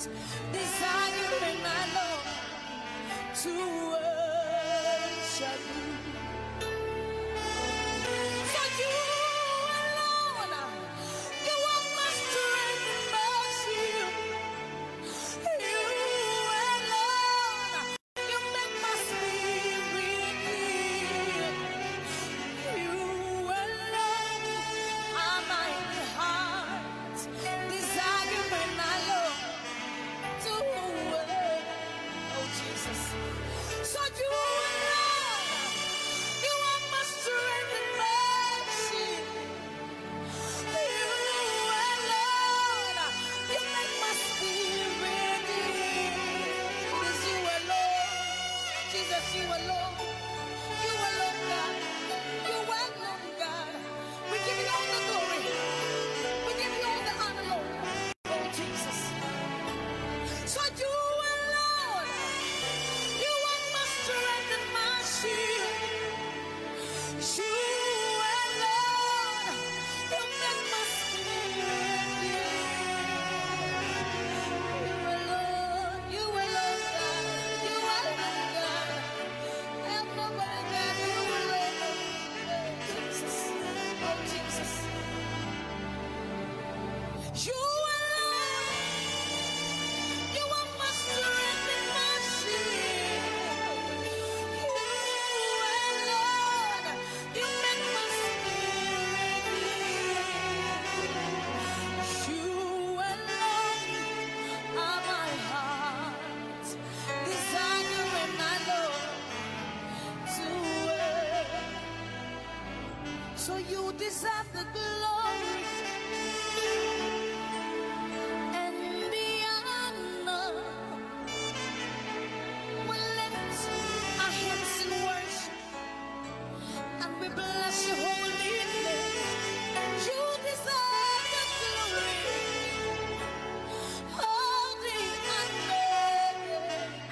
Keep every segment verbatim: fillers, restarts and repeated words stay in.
desiring my Lord to worship you. For you alone, you are my strength and mercy. You alone, you make my spirit live. You alone are my heart, desiring my Lord to worship. Oh Jesus. So you alone, you are my strength and mercy. You alone, you make my spirit live. It is you alone, Jesus, you alone, you alone, God, you alone, God. We give you all the glory, we give you all the honor, Lord. Oh Jesus. So you alone, you are my strength and my shield. You alone, you make my spirit live. You alone, you alone, God, you alone, God. Help nobody, God, you alone. Oh Jesus, oh Jesus. You alone, you are my strength and my shield. You alone, you make my spirit live. You alone are my heart, desiring my Lord to work. So you deserve the glory and the honor. We lift our hands in worship and we bless your holy name. You deserve the glory, all the honor.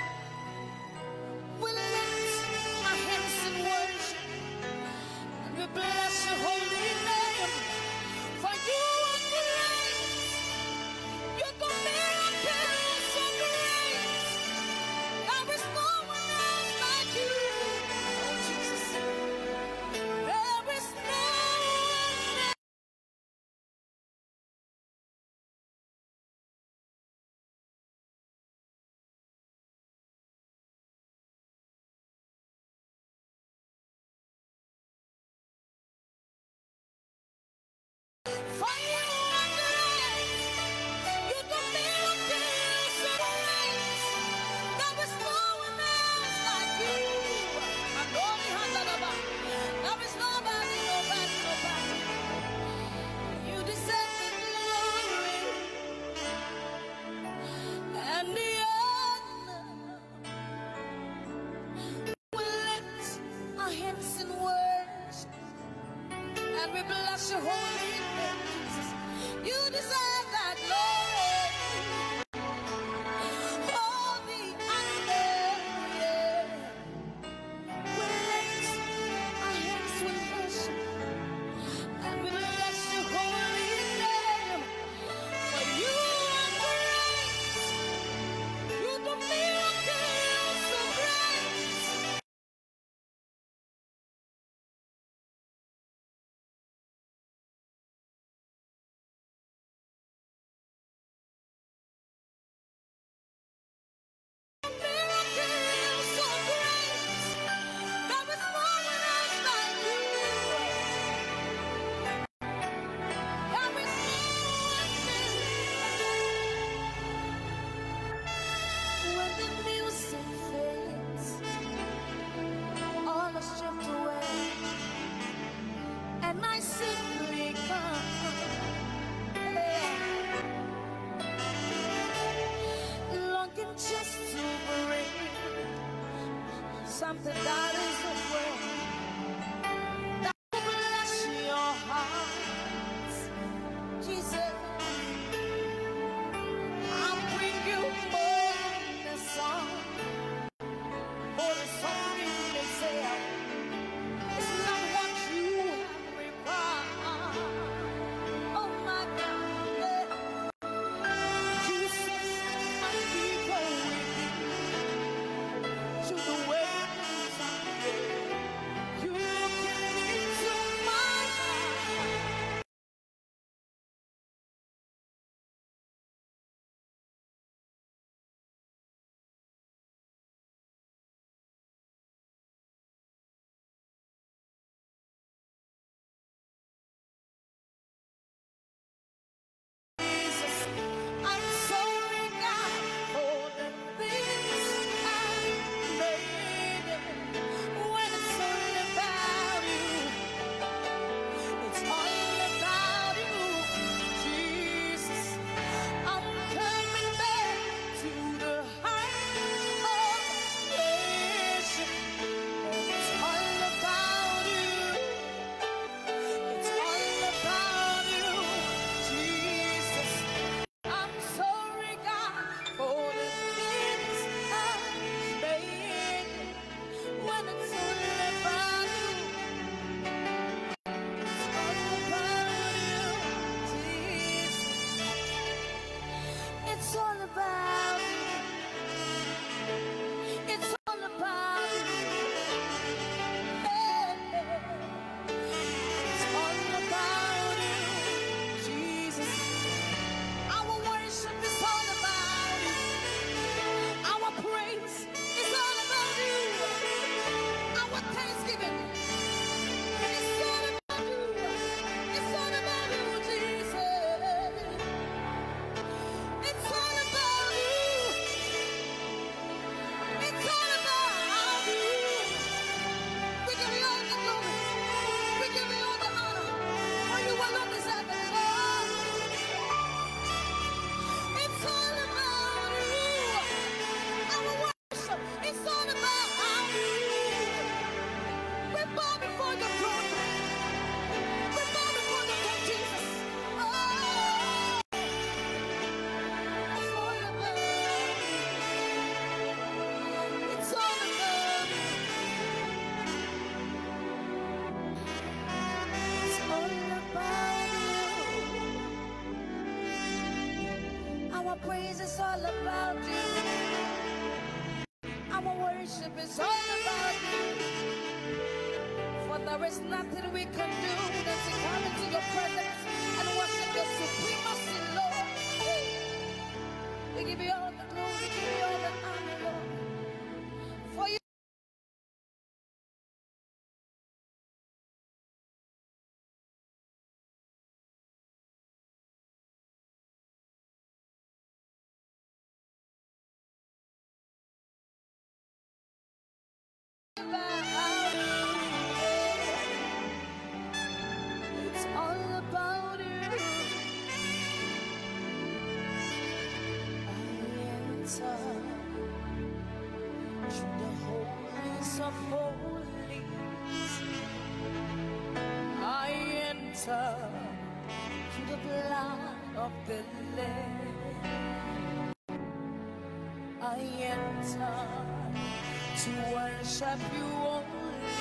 We lift our hands in worship and we bless your holy name. For you are great, you do miracles so great. There is no one else like you. Oh Jesus, there is no one else. For you are great, you do miracles so great. There is no one else like you. And only Handalaba. There is nobody, nobody, nobody. You deserve the glory and the honor. We lift our hands in worship and we bless your holy name, Jesus. You deserve that glory, all the honor. Yeah. We lift our hands in worship and we bless your holy name. For you are great, you do miracles so great. Miracles so great. There is no one else like you. There is no one else. When the music fades, all is stripped away, and I simply come, longing just to bring something that is away, that will bless your heart, Jesus. I'll bring you more than a song, or a song you may say. It's not what you have required. Oh my God, yeah. You said praise is all about you. Our worship is all about you. For there is nothing we can do than to come into your presence and worship your supremacy, Lord. Hey. We give you all the glory, we give you all the honor, Lord. For you. It's all about you. I enter through the holies of holies. I enter through the blood of the Lamb. I enter to worship you only.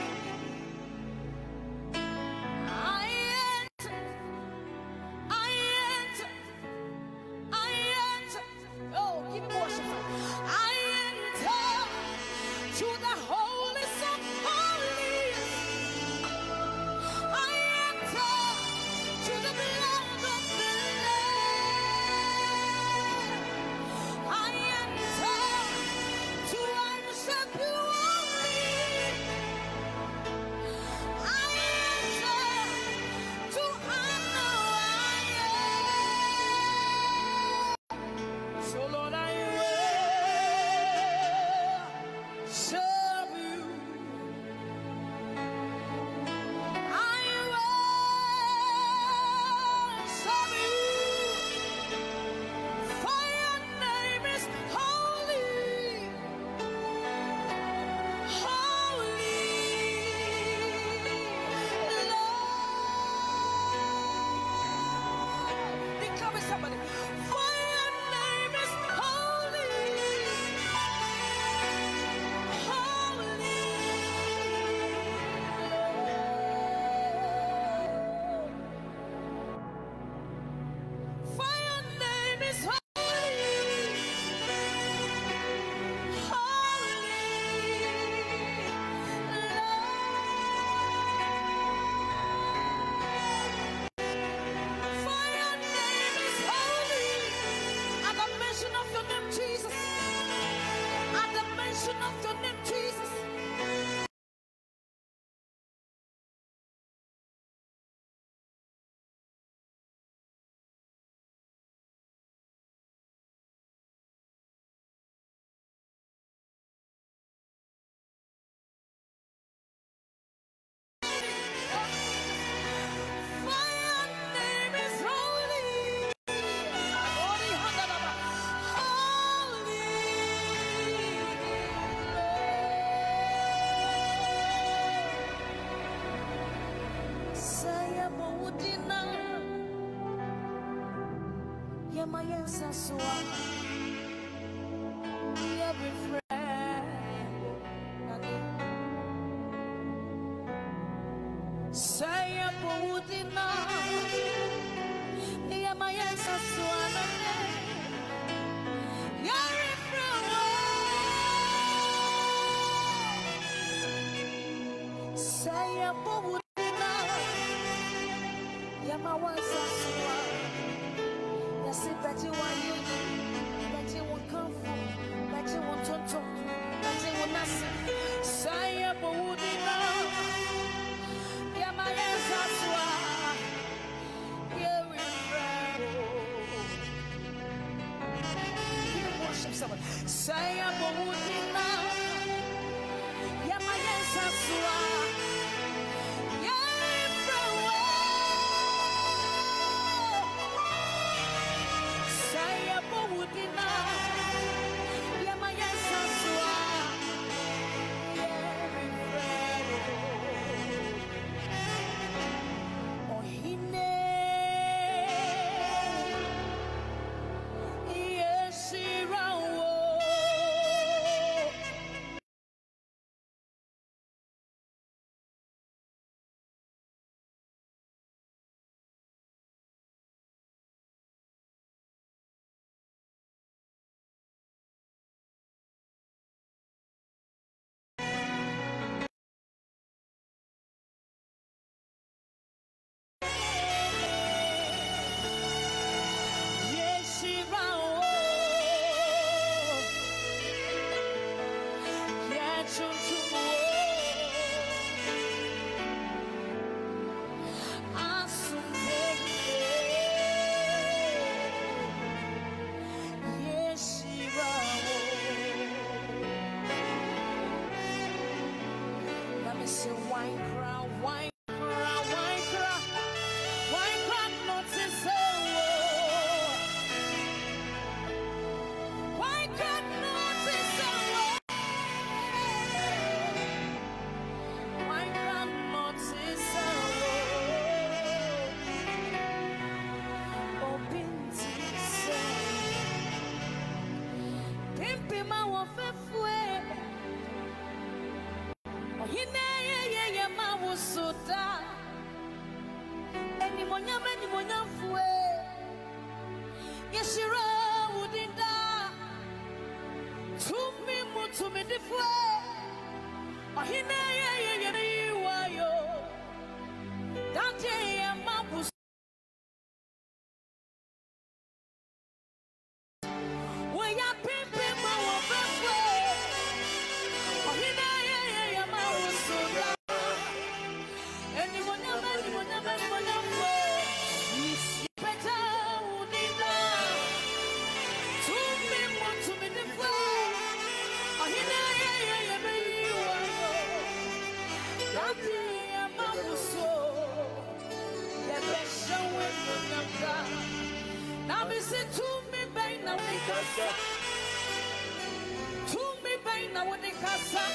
I enter, I enter, I enter. Oh, keep worship. I enter to the holies of holies. I enter to the blood of the Lamb. I enter to worship you only. I enter to honor I am. So Lord, I worship you. I worship you. For your name is holy. Holy, Lord. Declare with somebody. For your name is holy. Holy, Lord. For your name is holy. Say Tu mi bem na única casa.